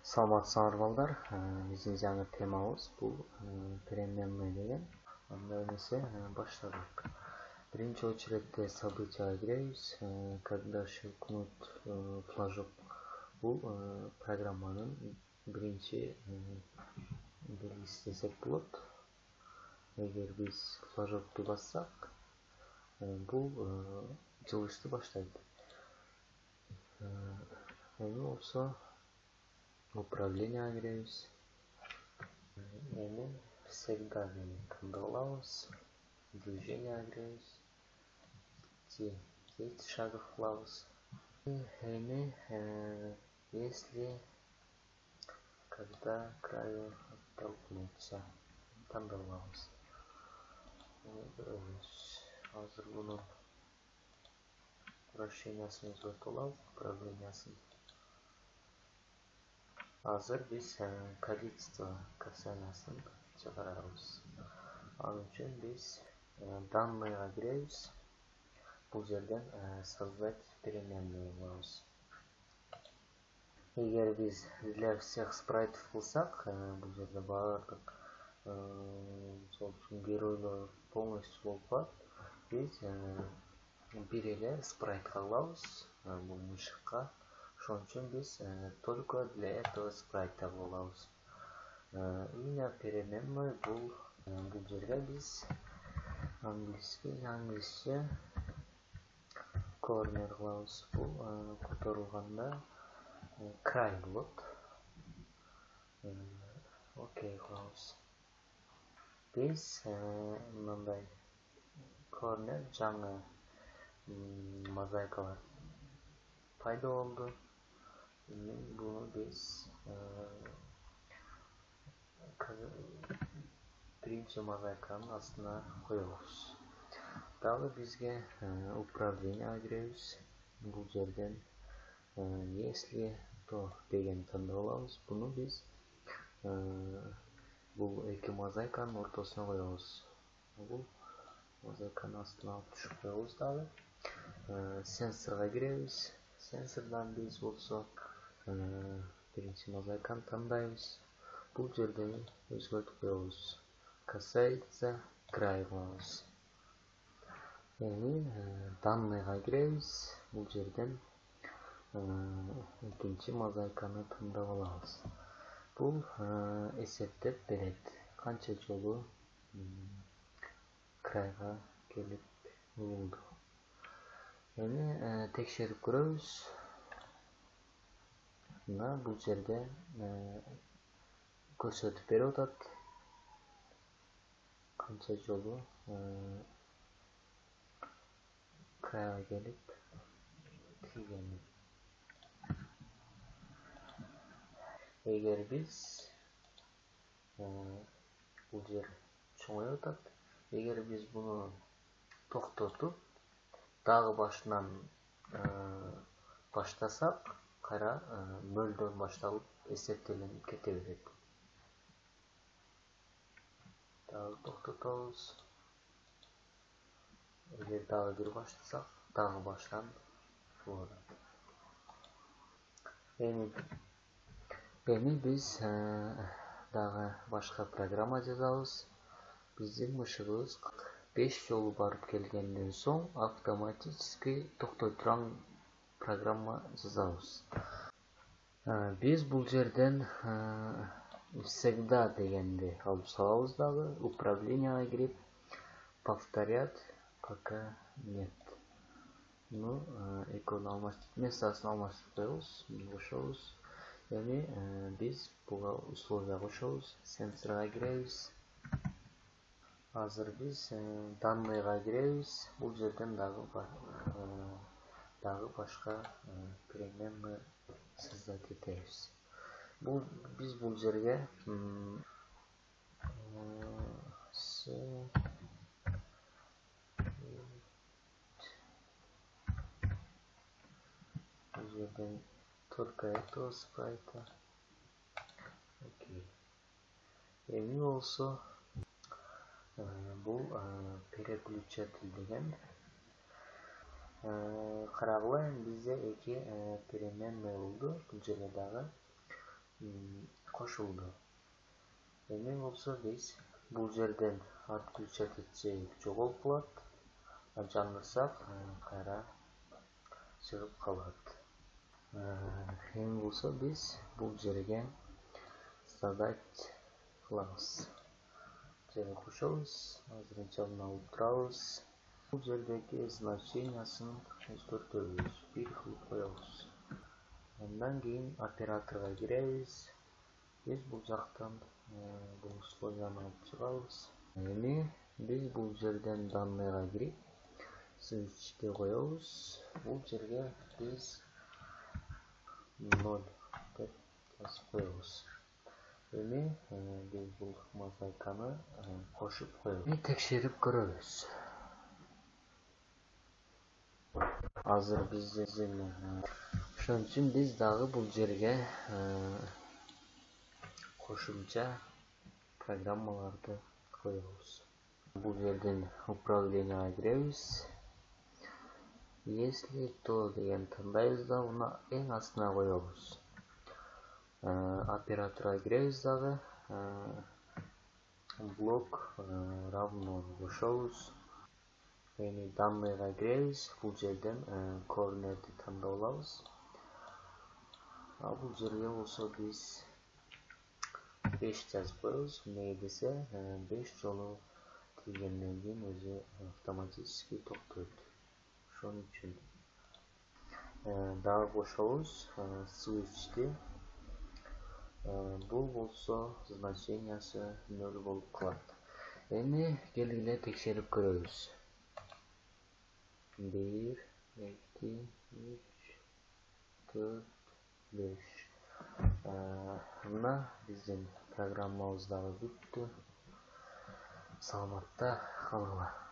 Саламатсыздар балдар. Биздин жаңы темабыз бул переменный деген. Анда эмесе баштадык. Биринчи очередде событияга киребиз. Когда щелкнут флажок. Бул программанын биринчи белгиси десек болот. Эгер биз флажокту бассак, бул жылышты баштайт. Эми болсо управление киребиз. Эми всегда тандап алабыз. Движение киребиз. 10 шагов кылабыз. Эми если когда краю оттолкнуться тандап алабыз. Азыр мунун вращениясын өзгөртүп алабыз, управлениясын. Азыр биз количество касаниясын чыгарабыз. Ал үчүн биз данныйга киребиз. Бул жерден создать переменную кылабыз. Эгер биз для всех спрайтов кылсак, бул жерде баардык геройлор полностью болуп калат. Биз бир эле спрайтка кылабыз, бул мышыкка. Ошон үчүн биз только для этого спрайта кылабыз. Имя переменной бул жерге биз англисче corner кылабыз. Бул которулганда край болот. Окей кылабыз. Биз мындай corner жаңы мозаикалар пайда болду. Буну биз биринчи мозаиканын астына коебуз. Дагы бизге управление киребиз. Бул жерден если то деген тандап алабыз. Буну биз бул эки мозаиканын ортосуна коебуз. Бул мозаиканын астына алып түшүп коебуз дагы. Сенсорга киребиз. Сенсордан биз болсо биринчи мозаиканы тандайбыз. Бул жерден өзгөртүп коебуз. Касается край кылабыз. Эми данныйга киребиз. Бул жерден экинчи мозаиканы тандап алабыз. Бул эсептеп берет. Канча жолу крайга келип урулду. Эми текшерип көрөбүз. Мына бул жерде көрсөтүп берип атат. Канча жолу крайга келип тийгени. Эгер биз бул жер чоңоюп атат. Эгер биз буну токтотуп дагы башынан баштасак, кайра нөлдөн башталып эсептелип кете берет. Дагы токтотобуз. Эгер дагы бир баштасак, дагы баштан болот. Эми биз дагы башка программа жазабыз. Биздин мышыгыбыз 5 жолу барып келгенден соң автоматически токтой турган программа жазабыз. Биз бул жерден всегда дегенди алып салабыз дагы. Управленияга кирип повторять пока нет. Ну, экөөнү местосын алмаштырып коебуз, кошобуз. Эми биз буга условия кошобуз. Сенсорга киребиз. Азыр биз данныйга киребиз. Бул жерден дагы башка переменный создать этебиз. Биз бул жерге бул жерден только этого спрайта. Окей. Эми болсо бул переключатель деген. Карагыла, бизде эки переменный болду. Бул жерде дагы кошулду. Эми болсо биз бул жерден отключать этсек жоголуп калат, жандырсак кайра чыгып калат. Эми болсо биз бул жерге задать кылабыз. Жерге кошобуз, азырынча алып турабыз. Бул жердеги значениясын өзгөртөбүз, 1 кылып коебуз. Андан кийин операторго киребиз. Биз бул жактан бул условияны алып чыгабыз. Эми биз бул жерден данныйга кирип, switchти коебуз. Бул жерге биз 0 деп жазып коебуз. Эми биз бул мозаиканы кошуп коебуз. Текшерип көрөбүз. Азыр биздин ошон үчүн биз дагы бул жерге кошумча программаларды коебуз. Бул жерден управленияга киребиз. Если то деген тандайбыз да уну эң астына коебуз. Операторга киребиз дагы. Блок равно кошобуз. Эми данныйга киребиз. Бул жерден корнерди тандап алабыз. Бул жерге болсо биз 5 жазып коебуз. Эмне десе 5 жолу тийгенден кийин өзү автоматически токтойт. Ошон үчүн дагы кошобуз switchти. Бул болсо значениясы 0 болуп калат. Эми келгиле текшерип көрөбүз. 1, 2, 3, 4, 5. Мына биздин программабыз дагы бүттү. Саламатта калгыла.